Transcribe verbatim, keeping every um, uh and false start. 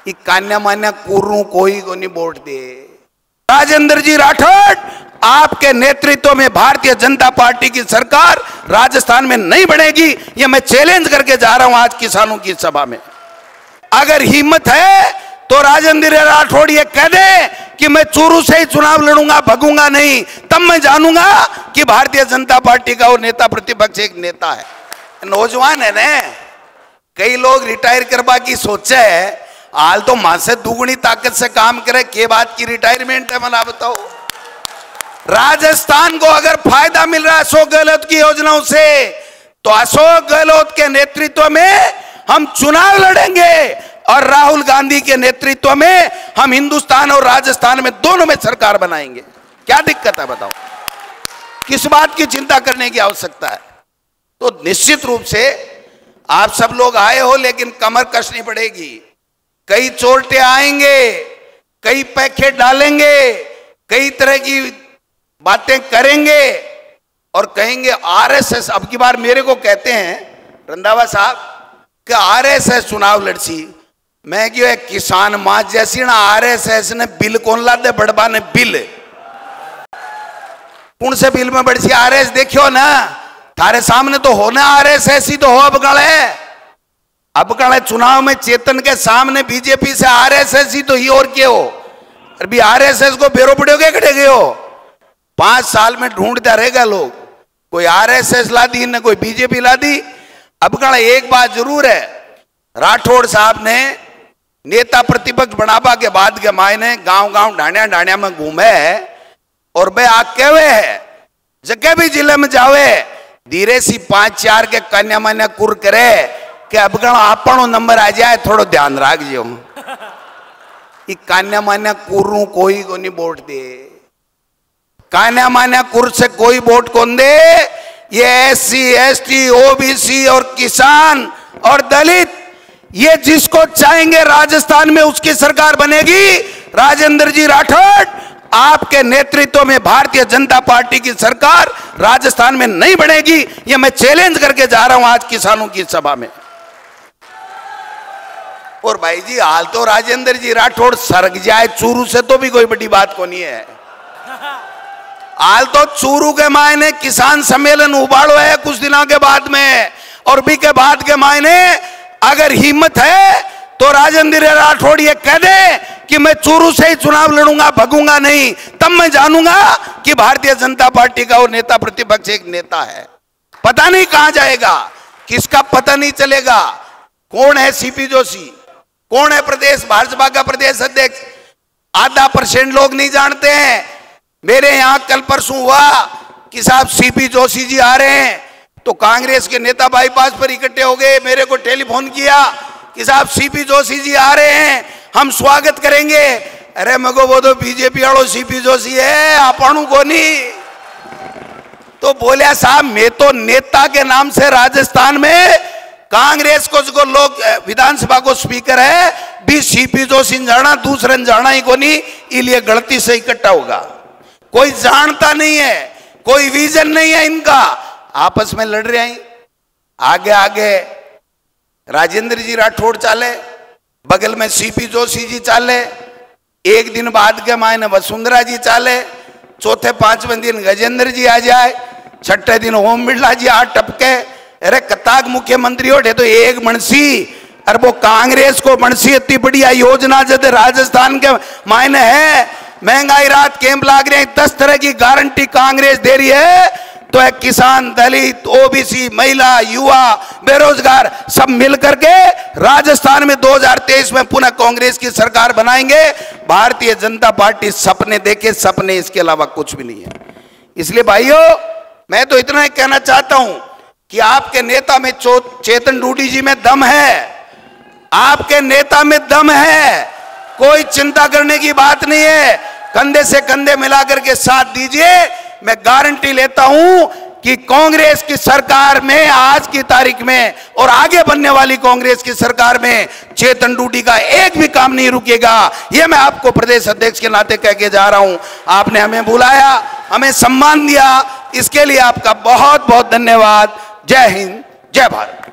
कान्या मान्या कुर्रू कोई को नहीं वोट दे। राजेंद्र जी राठौड़, आपके नेतृत्व में भारतीय जनता पार्टी की सरकार राजस्थान में नहीं बनेगी, ये मैं चैलेंज करके जा रहा हूं आज किसानों की सभा में। अगर हिम्मत है तो राजेंद्र राठौड़ ये कह दे कि मैं चूरू से ही चुनाव लड़ूंगा, भगूंगा नहीं, तब मैं जानूंगा कि भारतीय जनता पार्टी का वो नेता प्रतिपक्ष एक नेता है। नौजवान है ना, कई लोग रिटायर करवा की सोचे है, हाल तो मां से दुगुनी ताकत से काम करे, के बात की रिटायरमेंट है मना बताओ। राजस्थान को अगर फायदा मिल रहा है अशोक गहलोत की योजनाओं से, तो अशोक गहलोत के नेतृत्व में हम चुनाव लड़ेंगे और राहुल गांधी के नेतृत्व में हम हिंदुस्तान और राजस्थान में दोनों में सरकार बनाएंगे। क्या दिक्कत है बताओ, किस बात की चिंता करने की आवश्यकता है। तो निश्चित रूप से आप सब लोग आए हो, लेकिन कमर कसनी पड़ेगी। कई चोरटे आएंगे, कई पैकेट डालेंगे, कई तरह की बातें करेंगे और कहेंगे आरएसएस। अब की बार मेरे को कहते हैं रंधावा साहब कि आरएसएस चुनाव लड़सी। मैं क्यों है किसान मां जैसी ना, आरएसएस ने बिल कौन ला दे, बड़बा ने बिल कौन से बिल में बड़ी आरएस देखियो ना, थारे सामने तो हो ना आरएसएस ही तो हो। अब कल है अब कल है चुनाव में चेतन के सामने बीजेपी से आरएसएस ही तो ही और क्या हो। अभी आरएसएस को बेरो पड़ोगे खड़े गए हो, पांच साल में ढूंढता रहेगा लोग, कोई आरएसएस ला दी न कोई बीजेपी ला दी। अब कल एक बात जरूर है, राठौड़ साहब ने नेता प्रतिपक्ष बनावा के बाद के मायने गांव गांव ढाणिया ढाणिया में घूमे और वे आके हुए है जगह भी जिले में जावे धीरे सी पांच चार के कन्या मान्या कुर करे कि अब आपनो नंबर आ जाए, थोड़ा ध्यान रख जो। कन्या मान्या कुर्रू कोई को नहीं वोट दे, कन्या मान्या कुर से कोई वोट कौन दे। ये एससी एसटी ओबीसी और किसान और दलित, ये जिसको चाहेंगे राजस्थान में उसकी सरकार बनेगी। राजेंद्र जी राठौड़, आपके नेतृत्व में भारतीय जनता पार्टी की सरकार राजस्थान में नहीं बनेगी, ये मैं चैलेंज करके जा रहा हूं आज किसानों की सभा में। और भाई जी हाल तो राजेंद्र जी राठौड़ सरक जाए चूरू से तो भी कोई बड़ी बात को नहीं है। हाल तो चूरू के मायने किसान सम्मेलन उबाड़ो है कुछ दिनों के बाद में, और भी के बाद के मायने अगर हिम्मत है तो राजेंद्र राठौड़ ये कह दे कि मैं चूरू से ही चुनाव लड़ूंगा, भगूंगा नहीं, तब मैं जानूंगा कि भारतीय जनता पार्टी का वो नेता प्रतिपक्ष एक नेता है। पता नहीं कहां जाएगा, किसका पता नहीं चलेगा। कौन है सीपी जोशी, कौन है प्रदेश भाजपा का प्रदेश अध्यक्ष, आधा परसेंट लोग नहीं जानते हैं। मेरे यहां कल परसों हुआ कि साहब सीपी जोशी जी आ रहे हैं, तो कांग्रेस के नेता बाईपास पर इकट्ठे हो गए, मेरे को टेलीफोन किया कि साहब सीपी जोशी जी आ रहे हैं, हम स्वागत करेंगे। अरे मगो वो तो बीजेपी वालों सीपी जोशी है, आपणु को नहीं। तो बोलिया साहब मैं तो नेता के नाम से राजस्थान में कांग्रेस को जो लोग विधानसभा को स्पीकर है भी सीपी जोशी जाना, दूसरे जाना ही को नहीं, इसलिए गलती से इकट्ठा होगा। कोई जानता नहीं है, कोई विजन नहीं है इनका, आपस में लड़ रहे हैं। आगे आगे राजेंद्र जी राठौड़ चाले, बगल में सीपी जोशी जी चाले, एक दिन बाद के मायने वसुंधरा जी चाले, चौथे पांचवें दिन गजेंद्र जी आ जाए, छठे दिन ओम बिरला जी आ टपके। अरे कताक मुख्यमंत्री हो तो एक मनसी, अरे वो कांग्रेस को मनसी इतनी बढ़िया योजना जब राजस्थान के मायने है, महंगाई राहत कैंप लाग रहे हैं, दस तरह की गारंटी कांग्रेस दे रही है, तो है किसान, दलित, ओबीसी, महिला, युवा, बेरोजगार सब मिलकर के राजस्थान में दो हज़ार तेईस में पुनः कांग्रेस की सरकार बनाएंगे। भारतीय जनता पार्टी सपने देखे, सपने इसके अलावा कुछ भी नहीं है। इसलिए भाइयों मैं तो इतना ही कहना चाहता हूं कि आपके नेता में चेतन डूडी जी में दम है, आपके नेता में दम है, कोई चिंता करने की बात नहीं है। कंधे से कंधे मिलाकर के साथ दीजिए, मैं गारंटी लेता हूं कि कांग्रेस की सरकार में आज की तारीख में और आगे बनने वाली कांग्रेस की सरकार में चेतन डूडी का एक भी काम नहीं रुकेगा। यह मैं आपको प्रदेश अध्यक्ष के नाते कह के जा रहा हूं। आपने हमें बुलाया, हमें सम्मान दिया, इसके लिए आपका बहुत बहुत धन्यवाद। जय हिंद, जय भारत।